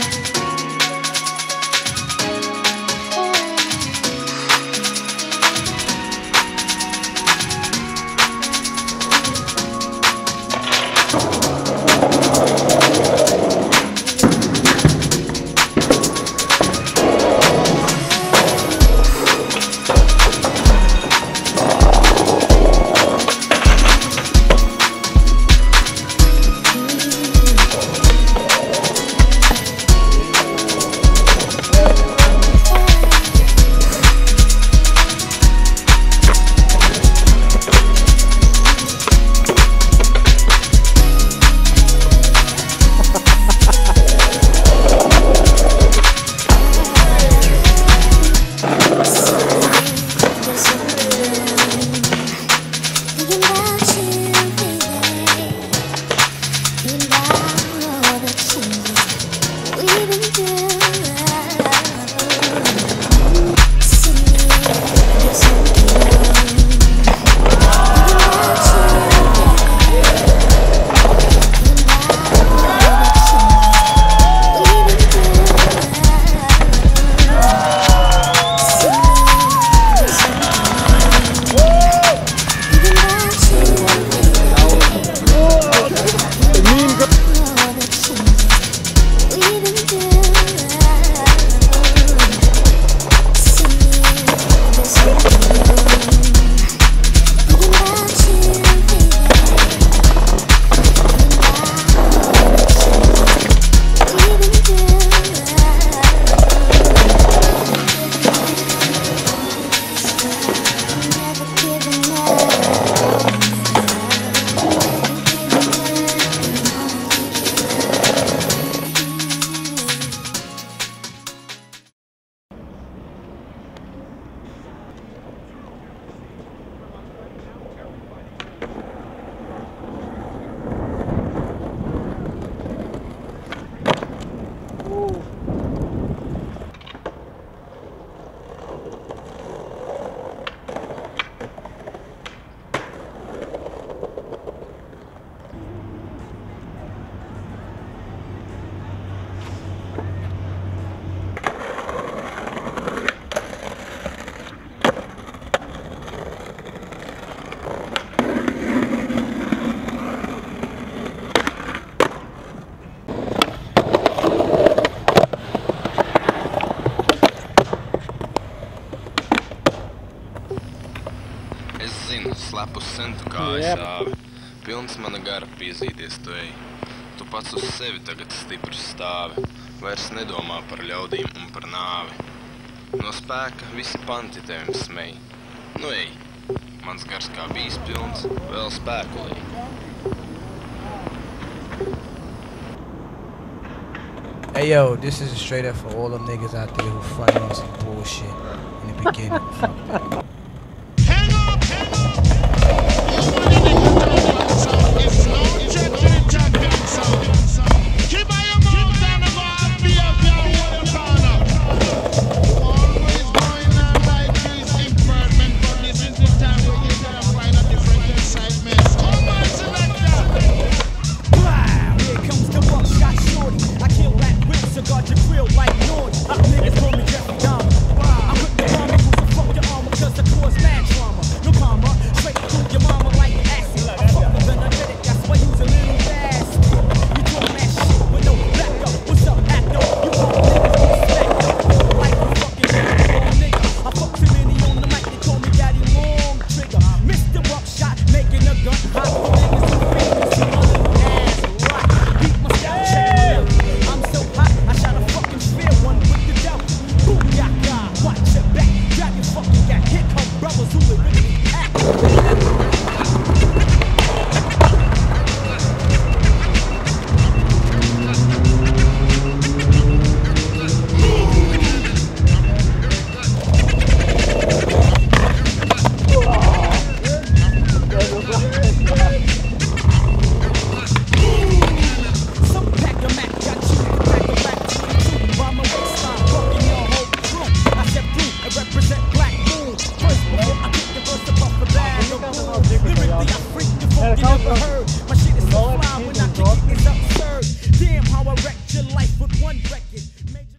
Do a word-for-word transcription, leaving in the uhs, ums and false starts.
Slepus sentu kājas āvi. Pilns mana gara piezīties tu ej. Tu pats uz sevi tagad stiprs stāvi. Vairs nedomā par ļaudīm un par nāvi. No spēka visi panti tevim smej. Nu ej, mans gars kā bijis pilns, vēl spēku lej. Hey yo, this is straight up for all them niggas out there who front on some bullshit in the beginning. Fuck that. Like Nordy, niggas call me Jeffrey Dahmer. I put the bomb, fuck your armor, cause the it. Major